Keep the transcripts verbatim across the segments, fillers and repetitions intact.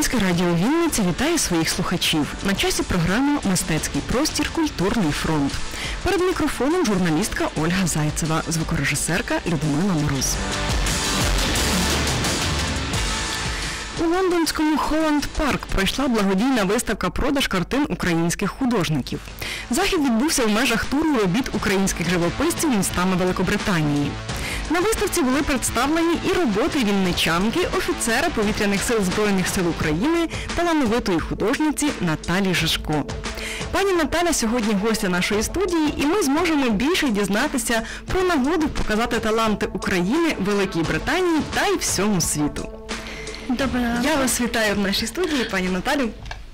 Громадське радіо Вінниця вітає своїх слухачів. На часі програма «Мистецький простір. Культурний фронт». Перед мікрофоном журналістка Ольга Зайцева, звукорежисерка Людмила Мороз. У лондонському Холланд Парк пройшла благодійна виставка-продаж картин українських художників. Захід відбувся в межах туру робіт українських живописців містами Великобританії. На виставці були представлені і роботи вінничанки, офіцера Повітряних сил Збройних сил України, талановитої художниці Наталі Жишко. Пані Наталя сьогодні гостя нашої студії, і ми зможемо більше дізнатися про нагоду показати таланти України, Великій Британії та й всьому світу. Доброго. Я вас вітаю в нашій студії, пані Наталю.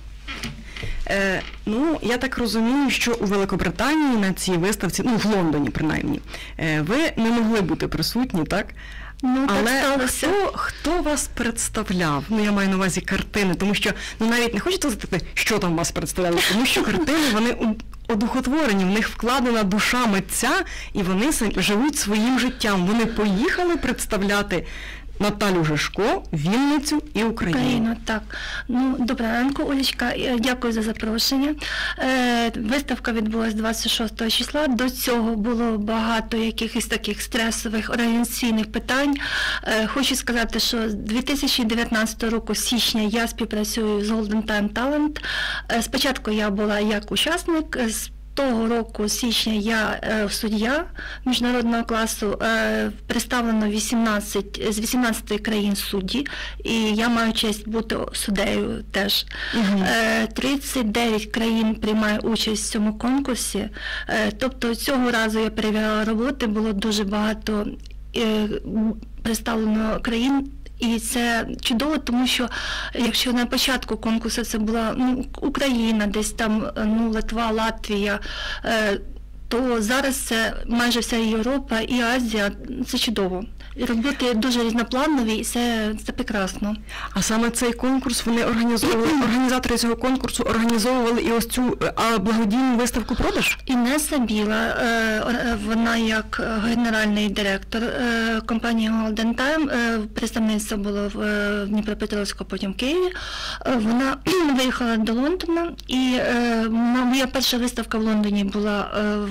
Е, ну, я так розумію, що у Великобританії на цій виставці, ну, в Лондоні принаймні, е, ви не могли бути присутні, так? Ну, так але сталося. Хто, хто вас представляв? Ну, я маю на увазі картини, тому що, ну, навіть не хочете запитати, що там вас представляли, тому що картини, вони одухотворені, в них вкладена душа митця, і вони живуть своїм життям. Вони поїхали представляти Наталю Жишко, Вінницю і Україну. Україну, так. Ну, доброго ранку, Олечка. Дякую за запрошення. Е, виставка відбулася двадцять шостого числа. До цього було багато якихось таких стресових організаційних питань. Е, хочу сказати, що з дві тисячі дев'ятнадцятого року, з січня, я співпрацюю з Golden Time Talent. Е, спочатку я була як учасник, з того року, з січня, я е, суддя міжнародного класу, е, представлено вісімнадцять, з вісімнадцяти країн судді, і я маю честь бути суддею теж. Угу. Е, тридцять дев'ять країн приймає участь в цьому конкурсі, е, тобто цього разу я перевіряла роботи, було дуже багато е, представлено країн. І це чудово, тому що якщо на початку конкурсу це була ну, Україна, десь там ну, Литва, Латвія, е, то зараз це майже вся Європа і Азія, це чудово. І роботи дуже різнопланові, і це, це прекрасно. А саме цей конкурс, вони організовували, організатори цього конкурсу організовували і ось цю а, благодійну виставку-продаж? Інеса Біла, вона як генеральний директор компанії Golden Time, представництво було в Дніпропетровську, потім в Києві. Вона виїхала до Лондона, і моя перша виставка в Лондоні була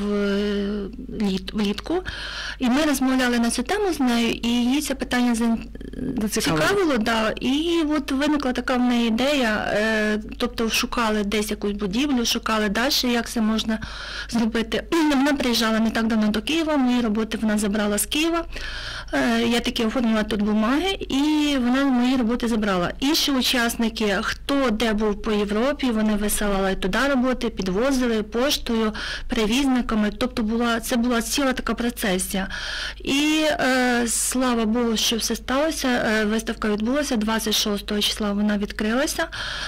влітку, і ми розмовляли на цю тему з нею, і її це питання зацікавило, да, і от виникла така в неї ідея, е, тобто шукали десь якусь будівлю, шукали далі, як це можна зробити. Вона приїжджала не так давно до Києва, мої роботи вона забрала з Києва, е, я таки оформила тут бумаги, і вона мої роботи забрала. Інші учасники, хто де був по Європі, вони висилали туди роботи, підвозили поштою, перевізниками, тобто була, це була ціла така процесія. І е, слава Богу, що все сталося. Виставка відбулася, двадцять шостого числа вона відкрилася,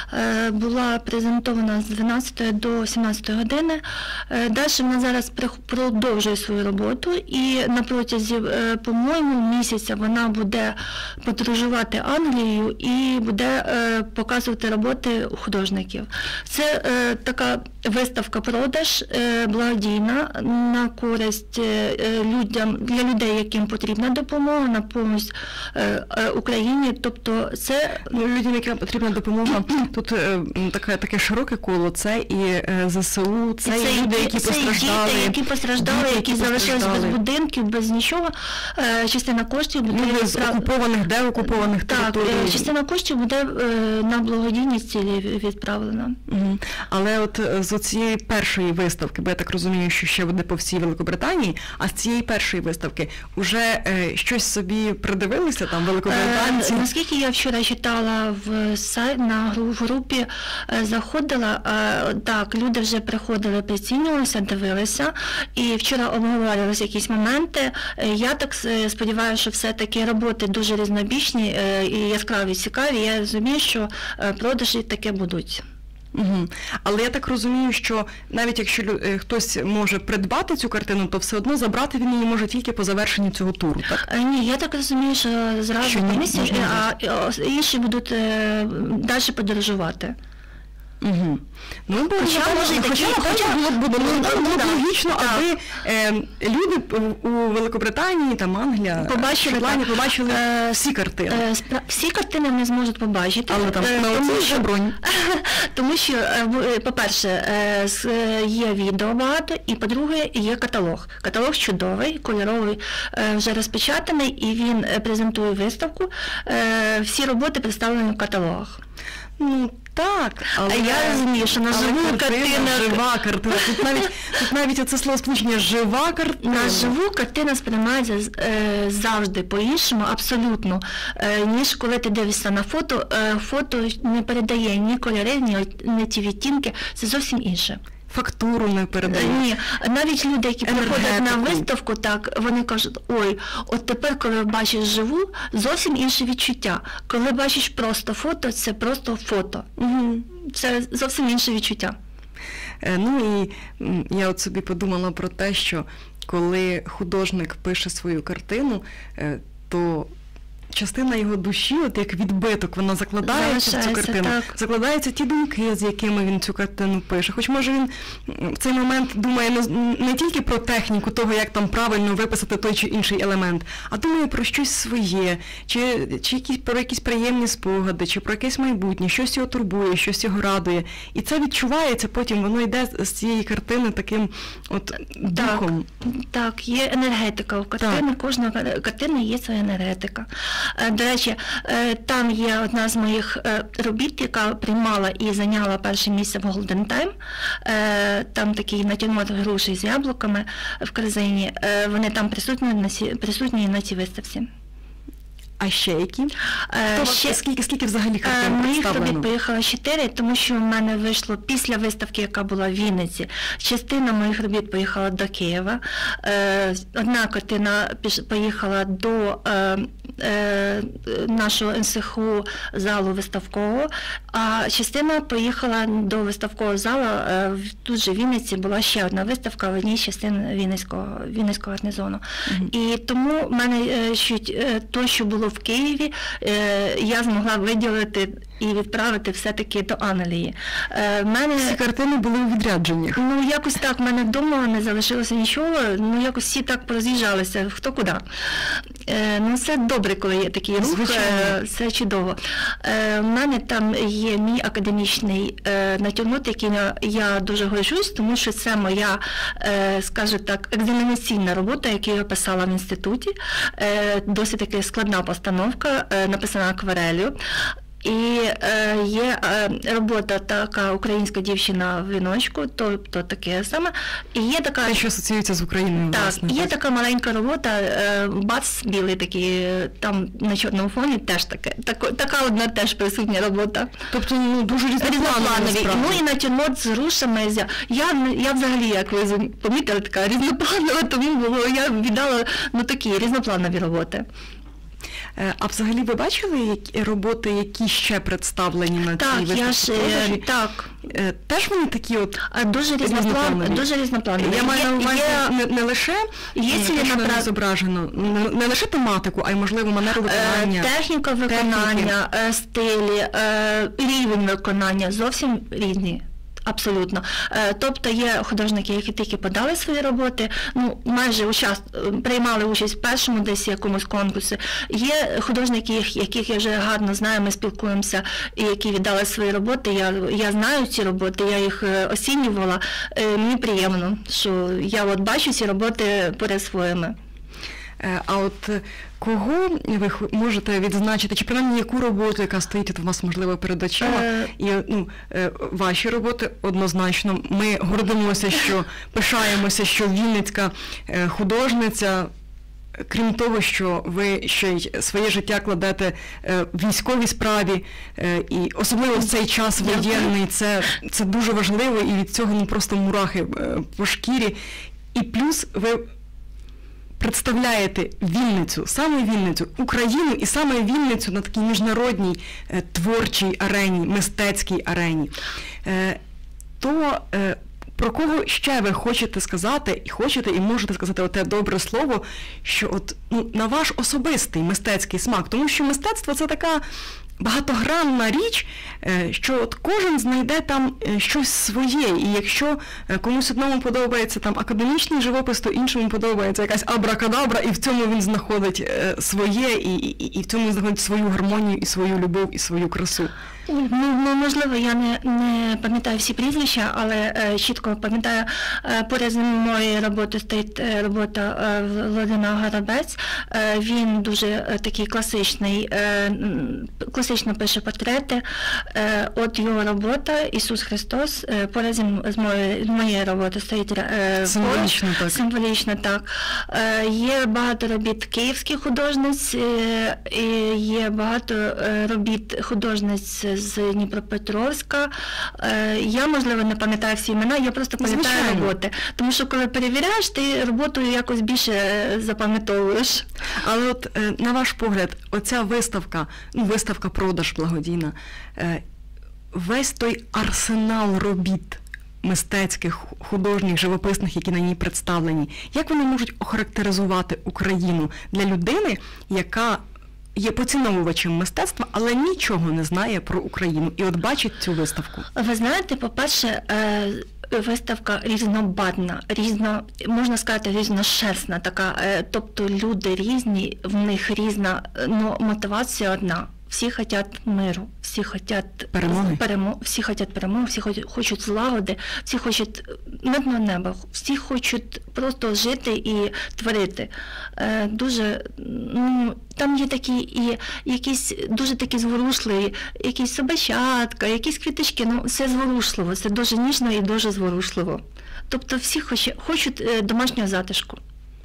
була презентована з дванадцятої до сімнадцятої години. Далі вона зараз продовжує свою роботу, і на протязі, по-моєму, місяця вона буде подорожувати Англією і буде показувати роботи художників. Це така виставка-продаж благодійна на користь людям, для людей, яким потрібна допомога, на допомогу Україні, тобто це... Ну, людям, яким потрібна допомога, тут е, таке, таке широке коло, це і е, ЗСУ, це, це і люди, які це постраждали. Діти, які постраждали, діти, які, які залишилися без будинків, без нічого. Е, частина коштів буде... Ну, з окупованих, де окупованих територій. Так, частина коштів буде е, на благодійні цілі відправлена. Угу. Але от з цієї першої виставки, бо я так розумію, що ще буде по всій Великобританії, а з цієї першої виставки вже е, щось собі придивилися там великобританці? Е, наскільки я вчора читала в сайт, на групі, е, заходила, е, так, люди вже приходили, прицінювалися, дивилися, і вчора обговорювалися якісь моменти. Е, я так сподіваюся, що все-таки роботи дуже різнобічні е, і яскраві, цікаві. Я розумію, що е, продажі таке будуть. Угу. Але я так розумію, що навіть якщо лю- хтось може придбати цю картину, то все одно забрати він її може тільки по завершенні цього туру, так? Е, ні, я так розумію, що зразу комісія, а інші будуть е, далі подорожувати. Угу. Ну, бо Хоча, напевно, може, хоча, такі- напевно, хоча- було б було, ну, було, ну, б да. логічно, Так. аби е, люди у Великобританії, там Англія, Побачили, Шотландія так. побачили Е, всі картини. Е, спра- Всі картини не зможуть побачити. Але там е, на тому оцій що- ще бронь. Тому що, е, в- е, по-перше, е, з- е, є відео багато, і по-друге, є каталог. Каталог чудовий, кольоровий, е, вже розпечатаний, і він е, презентує виставку. Е, Всі роботи представлені в каталогах. Ну, так, але... А я розумію, що на але живу картина, картина... жива картина. Тут навіть, тут навіть оце слово сполучення «жива картина». На живу картина сприймається е, завжди по-іншому, абсолютно, е, ніж коли ти дивишся на фото. Е, фото не передає ні кольори, ні, ні ті відтінки, це зовсім інше. Фактуру не передає. Ні, навіть люди, які приходять на Енергетику. виставку, так, вони кажуть, ой, от тепер, коли бачиш живу, зовсім інше відчуття. Коли бачиш просто фото, це просто фото. Угу. Це зовсім інше відчуття. Е, Ну і м, я от собі подумала про те, що коли художник пише свою картину, е, то частина його душі, от як відбиток, вона закладається в цю Залишається, картину, так. закладаються ті думки, з якими він цю картину пише. Хоч може він м, в цей момент думає не, з- не тільки про техніку того, як там правильно виписати той чи інший елемент, а думає про щось своє, чи, чи якісь, про якісь приємні спогади, чи про якесь майбутнє, щось його турбує, щось його радує. І це відчувається потім, воно йде з з цієї картини таким от духом. Так, є енергетика у картини, кожна ка- картина є своя енергетика. Е, До речі, е, там є одна з моїх е, робіт, яка приймала і зайняла перше місце в Golden Time. Е, Там такий натюрморт груші з яблуками в корзині. Е, Вони там присутні на сі- присутні на цій виставці. А ще які? Е, Хто, ще- скільки, скільки взагалі Е, картин Моїх представлено? робіт поїхало чотири, тому що в мене вийшло після виставки, яка була в Вінниці. Частина моїх робіт поїхала до Києва. Е, Одна картина піш- поїхала до е, е, нашого ен ес ха у залу виставкового, а частина поїхала до виставкового залу. Е, в- Тут же в Вінниці була ще одна виставка в одній частині Вінницького, Вінницького гарнізону. Мгм. І тому в мене е, чуть, е, то, що було в Києві, е, я змогла виділити і відправити все-таки до Англії. Е, в мене, Всі картини були у відрядженнях. ну, якось так, в мене вдома не залишилося нічого, ну, якось всі так пороз'їжджалися, хто куди. Е, ну, це добре, коли є такий рух, Звичайно. е, це чудово. Е, в мене там є мій академічний е, натюрморт, яким я, я дуже горжусь, тому що це моя, е, скажу так, екзаменаційна робота, яку я писала в інституті. Е, досить таки складна постановка, е, написана акварелью. І е, є е, робота така «Українська дівчина в віночку», тобто таке саме. І є така, Те, що асоціюється з Україною, так, власне. є така маленька робота, е, бац, білий такий, е, там на чорному фоні теж таке, тако, така одна теж присутня робота. Тобто, ну, дуже різнопланові, Різнопланові. насправді. Ну і натюрморт з грушами. з- Я, я взагалі, як ви помітили, така різнопланова, тому було, я віддала ну, такі різнопланові роботи. Е, А взагалі ви бачили які- роботи, які ще представлені на Так, цій я виставці ж, е, продажі? так. Е, Теж вони такі от А Дуже різнопланові. різнопланові? Дуже різнопланові. Я маю Є- на увазі є- не, не лише є е, те, що на ціленапра- них зображено, не, не лише тематику, а й, можливо, манеру виконання. Е, Техніка виконання, е, стилі, е, рівень виконання зовсім різні. Абсолютно. Е, Тобто є художники, які тільки подали свої роботи, ну, майже участ... приймали участь в першому десь якомусь конкурсі. Є художники, яких я вже гарно знаю, ми спілкуємося, і які віддали свої роботи. Я, я знаю ці роботи, я їх е, оцінювала. Е, Мені приємно, що я от бачу ці роботи поряд своїми. Е, А от е, кого ви х- можете відзначити, чи принаймні яку роботу, яка стоїть от у вас, можливо, перед очима? Е, І ну, е, ваші роботи однозначно. Ми гордимося, що пишаємося, що вінницька е, художниця, е, крім того, що ви ще й своє життя кладете е, в військовій справі, е, і особливо в цей час воєнний, це, це дуже важливо, і від цього ну, просто мурахи е, по шкірі. І плюс ви представляєте Вінницю, саме Вінницю, Україну і саме Вінницю на такій міжнародній е, творчій арені, мистецькій арені, е, то е, про кого ще ви хочете сказати, і хочете, і можете сказати оте добре слово, що от, ну, на ваш особистий мистецький смак, тому що мистецтво – це така багатогранна річ, що от кожен знайде там щось своє, і якщо комусь одному подобається там академічний живопис, то іншому подобається якась абракадабра, і в цьому він знаходить своє, і, і, і в цьому він знаходить свою гармонію, і свою любов, і свою красу. Ну, можливо, я не, не пам'ятаю всі прізвища, але е, чітко пам'ятаю, е, поряд з моєю роботою стоїть е, робота е, Володимира Горобець. Е, він дуже е, такий класичний, е, класично пише портрети. Е, от його робота «Ісус Христос», е, поряд з моєю, моєю роботою стоїть е, символічно, так. Символічно, так. Е, є багато робіт київських художниць, е, і є багато е, робіт художниць з Дніпропетровська. Я, можливо, не пам'ятаю всі імена, я просто пам'ятаю роботи. Тому що, коли перевіряєш, ти роботу якось більше запам'ятовуєш. Але от, на ваш погляд, оця виставка, ну, виставка-продаж благодійна, весь той арсенал робіт мистецьких, художніх, живописних, які на ній представлені, як вони можуть охарактеризувати Україну для людини, яка є поціновувачем мистецтва, але нічого не знає про Україну і от бачить цю виставку? Ви знаєте, по-перше, виставка різнобарвна, різно, можна сказати, різношерстна така, тобто люди різні, в них різна, ну, мотивація одна. Всі хочуть миру, всі хочуть перемоги, перемо, всі хочуть перемоги, всі хочуть злагоди, всі хочуть мирного неба, всі хочуть просто жити і творити. Е, дуже, ну, там є такі і якісь дуже такі зворушливі, якісь собачатка, якісь квіточки, ну все зворушливо, це дуже ніжно і дуже зворушливо. Тобто всі хоч, хочуть домашнього затишку.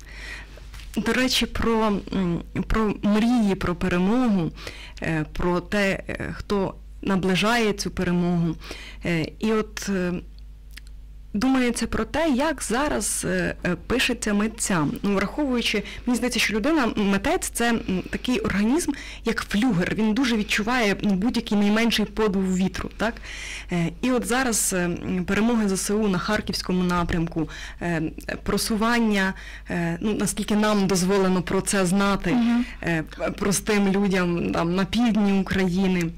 До речі, про, про мрії, про перемогу, про те, хто наближає цю перемогу. І от думається про те, як зараз пишеться митцям. Ну, враховуючи, мені здається, що людина, митець – це такий організм, як флюгер. Він дуже відчуває будь-який найменший подув вітру. Так? І от зараз перемоги ЗСУ на Харківському напрямку, просування, ну, наскільки нам дозволено про це знати, угу. простим людям там, на півдні України.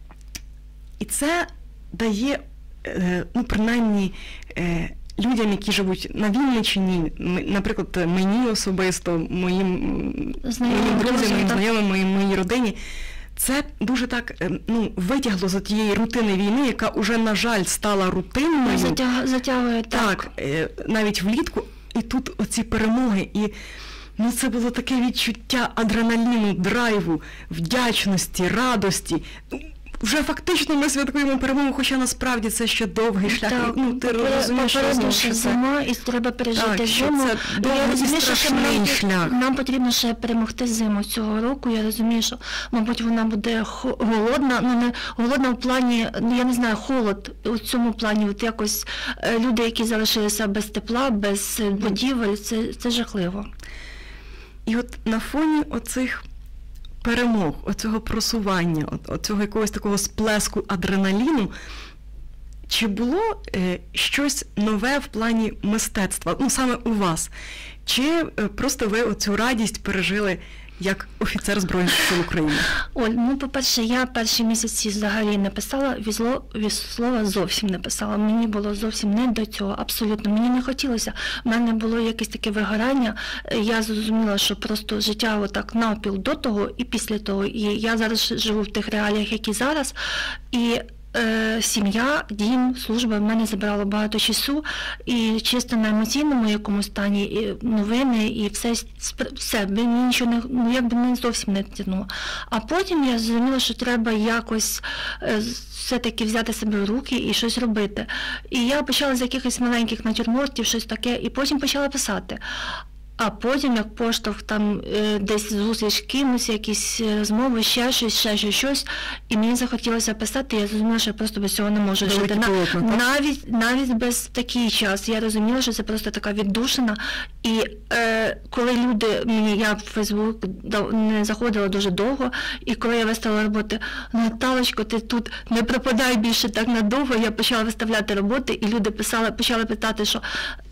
І це дає, ну, принаймні, людям, які живуть на Вінниччині, наприклад, мені особисто, моїм, моїм друзям, моїм знайомим, моїй, моїй родині, це дуже так, ну, витягло за тієї рутини війни, яка уже, на жаль, стала рутинною. Затяг, затягує, так. Так, навіть влітку. І тут оці перемоги. І, ну, це було таке відчуття адреналіну, драйву, вдячності, радості. Вже фактично ми святкуємо перемогу, хоча насправді це ще довгий шлях. Так, ну, ти розумієш, що це зима, і треба пережити так, зиму. Це довгий і страшний шлях. Нам потрібно ще перемогти зиму цього року. Я розумію, що, мабуть, вона буде голодна, ну не голодна в плані, ну я не знаю, холод у цьому плані. От якось люди, які залишилися без тепла, без будівель, це, це жахливо. І от на фоні оцих перемог, оцього просування, оцього якогось такого сплеску адреналіну, чи було е, щось нове в плані мистецтва, ну саме у вас? Чи е, просто ви оцю радість пережили як офіцер Збройних сил України? Оль, ну, по-перше, я перші місяці взагалі не писала, візло, слова зовсім не писала. Мені було зовсім не до цього, абсолютно. Мені не хотілося. У мене було якесь таке вигорання. Я зрозуміла, що просто життя отак навпіл до того і після того. І я зараз живу в тих реаліях, які зараз. І Е, сім'я, дім, служба в мене забирало багато часу, і чисто на емоційному якомусь стані, і новини, і все, все, мені нічого не, ну, якби не зовсім не тягнуло. А потім я зрозуміла, що треба якось е, все-таки взяти себе в руки і щось робити. І я почала з якихось маленьких натюрмортів, щось таке, і потім почала писати. А потім, як поштовх, там е, десь зустріч з кимось, якісь розмови, ще щось, ще щось, щось. І мені захотілося писати, і я зрозуміла, що я просто без цього не можу Великі жити. полотна, навіть, навіть без такий час. Я розуміла, що це просто така віддушина. І е, коли люди, мені, я в Фейсбук не заходила дуже довго, і коли я виставила роботи, Наталочко, ти тут не пропадай більше так надовго, я почала виставляти роботи, і люди писали, почали питати, що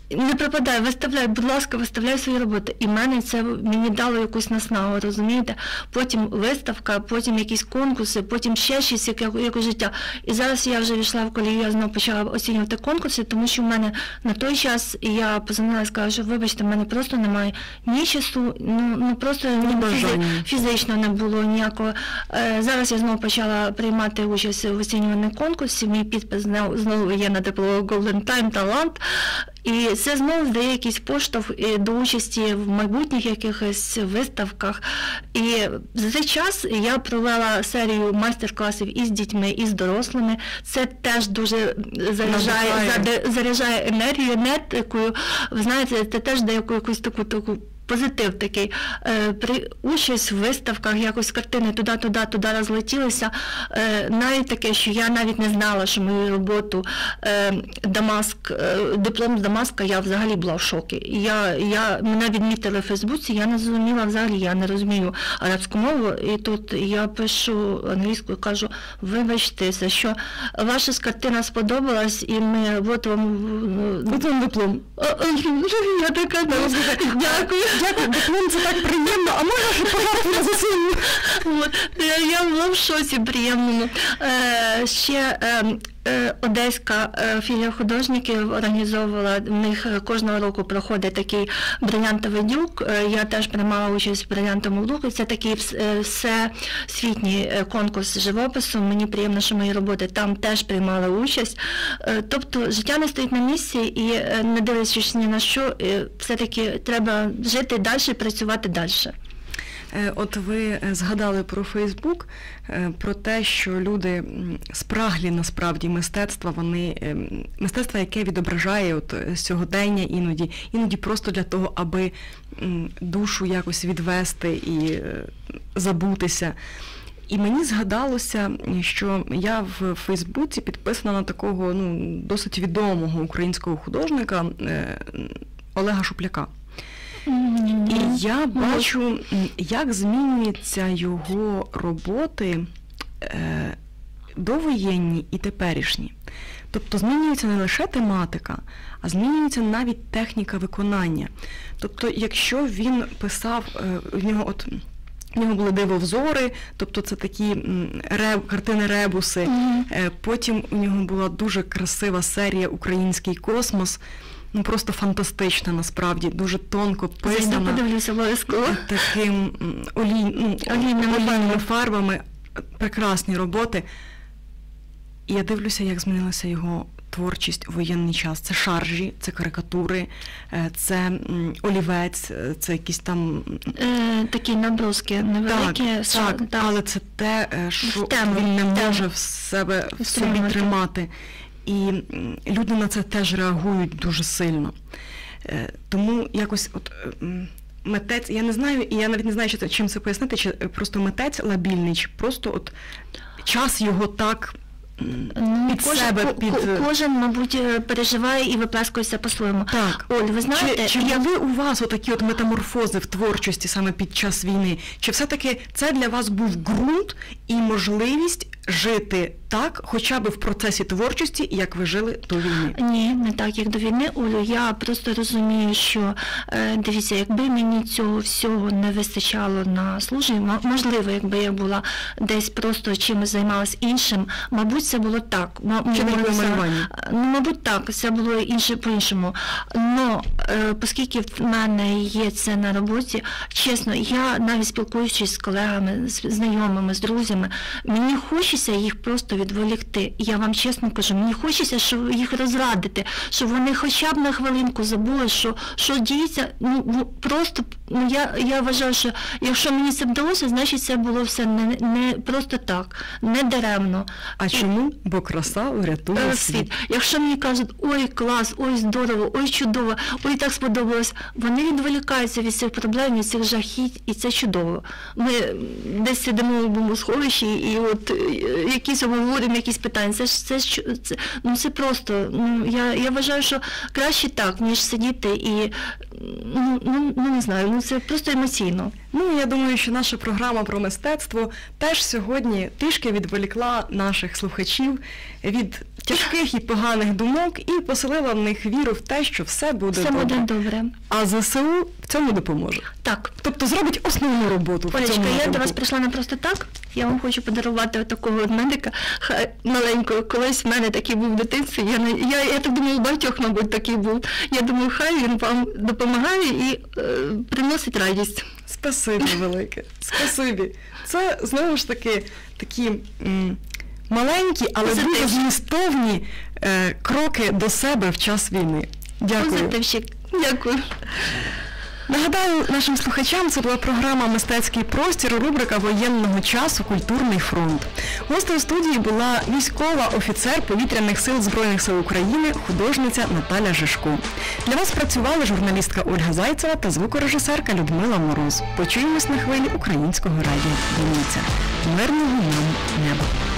не пропадай, виставляй, будь ласка, виставляй свої роботи. І мене це мені дало якусь наснагу, розумієте? Потім виставка, потім якісь конкурси, потім ще щось, як, якось життя. І зараз я вже війшла в колію, я знову почала оцінювати конкурси, тому що в мене на той час я позвонила і сказала, що вибачте, в мене просто немає ні часу, ну, ну просто ні фізи, фізично не було ніякого. Е, зараз я знову почала приймати участь в оцінюванні конкурсів, мій підпис знову є на дипломі Golden Time Талант. І це знову дає якийсь поштовх до участі в майбутніх якихось виставках. І за цей час я провела серію майстер-класів і з дітьми, і з дорослими. Це теж дуже заряджає, заряджає енергію, енергію. Ви знаєте, це теж дає якусь таку таку. Позитив такий. Е, при участь в виставках, якось картини туди-туди, туди розлетілися. Е, навіть таке, що я навіть не знала, що мою роботу е, Дамаск, е, диплом з Дамаска, я взагалі була в шокі. Я, я, мене відмітили в Фейсбуці, я не зрозуміла взагалі, я не розумію арабську мову. І тут я пишу англійською, кажу, вибачте, що ваша картина сподобалась, і ми, от вам... От вам диплом. Я така, дякую. Дякую, диплом, це так приємно, а можна ж пожарти на ЗСУ? Я була в шоці приємному. Е, ще е, е, Одеська е, філія художників організовувала, в них кожного року проходить такий брилянтовий дюк. Е, я теж приймала участь в брилянтовому дюку. Це такий е, всесвітній конкурс живопису. Мені приємно, що мої роботи там теж приймали участь. Е, тобто життя не стоїть на місці і е, не дивлячись ні на що, е, все-таки треба жити далі, працювати далі. От ви згадали про Фейсбук, про те, що люди спраглі насправді мистецтва, вони мистецтво, яке відображає от сьогодення іноді, іноді просто для того, аби душу якось відвести і забутися. І мені згадалося, що я в Фейсбуці підписана на такого, ну, досить відомого українського художника Олега Шупляка. І я бачу, як змінюються його роботи е, довоєнні і теперішні. Тобто змінюється не лише тематика, а змінюється навіть техніка виконання. Тобто, якщо він писав, е, в нього от в нього були дивовзори, тобто це такі реб, картини-ребуси, mm-hmm. е, потім у нього була дуже красива серія «Український космос», ну, просто фантастична, насправді, дуже тонко писана. Я подивлюся обов'язково. Таким олій, ну, олійними фарбами, прекрасні роботи. І я дивлюся, як змінилася його творчість у воєнний час. Це шаржі, це карикатури, це олівець, це якісь там... Е, такі наброски невеликі. Так, шар... так, так, але це те, що тему, він не тему. може в себе в собі тримати. І люди на це теж реагують дуже сильно. Тому якось от митець, я не знаю, і я навіть не знаю, чим це пояснити, чи просто митець лабільний, чи просто от час його так ну, під кожен, себе, під... Кожен, мабуть, переживає і виплескується по-своєму. Так. Оль, ви знаєте... Чи, чи я... були у вас отакі от метаморфози в творчості саме під час війни? Чи все-таки це для вас був ґрунт і можливість жити так, хоча б в процесі творчості, як ви жили до війни? Ні, не так, як до війни, Олю. Я просто розумію, що, дивіться, якби мені цього всього не вистачало на службі, можливо, якби я була десь просто чимось займалась іншим, мабуть, це було так. Чи не було малювання? Ну, мабуть, так, це було інше по-іншому. Но, оскільки в мене є це на роботі, чесно, я навіть спілкуючись з колегами, з знайомими, з друзями, мені хочеться їх просто відволікти. Я вам чесно кажу, мені хочеться, щоб їх розрадити, щоб вони хоча б на хвилинку забули, що, що діється, ну, просто, ну, я, я вважаю, що якщо мені це вдалося, значить це було все не, не просто так, не даремно. А чому? Бо краса врятує світ. світ. Якщо мені кажуть, ой, клас, ой, здорово, ой, чудово, ой, так сподобалось, вони відволікаються від цих проблем, від цих жахіть, і це чудово. Ми десь сидимо в бомбосховищі, і от якісь обговорюємо якісь питання. Це ж це, це, ну, це просто, ну, я, я вважаю, що краще так, ніж сидіти і, ну, ну, ну не знаю, ну це просто емоційно. Ну, я думаю, що наша програма про мистецтво теж сьогодні трішки відволікла наших слухачів від тяжких і поганих думок і поселила в них віру в те, що все буде Все добре. буде добре. А ЗСУ в цьому допоможе. Так. Тобто зробить основну роботу в Олечка, цьому я напрямку. до вас прийшла не просто так. Я вам хочу подарувати такого медика ха- маленького. Колись в мене такий був в дитинстві. Я, не, я, я так думаю, у багатьох, мабуть, такий був. Я думаю, хай він вам допомагає і е, приносить радість. Спасибі велике. Спасибі. Це, знову ж таки, такі м, маленькі, але дуже Позитив. змістовні е, кроки до себе в час війни. Дякую. Позитивщик. Дякую. Нагадаю нашим слухачам, це була програма «Мистецький простір», рубрика воєнного часу «Культурний фронт». Гостем у студії була військова офіцер Повітряних сил Збройних сил України, художниця Наталя Жишко. Для вас працювали журналістка Ольга Зайцева та звукорежисерка Людмила Мороз. Почуємось на хвилі Українського радіо Вінниця. Мирного нам неба!